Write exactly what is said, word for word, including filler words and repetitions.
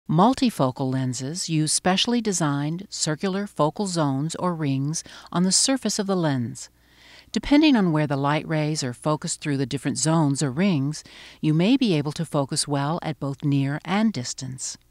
Multifocal lenses use specially designed circular focal zones or rings on the surface of the lens. Depending on where the light rays are focused through the different zones or rings, you may be able to focus well at both near and distance.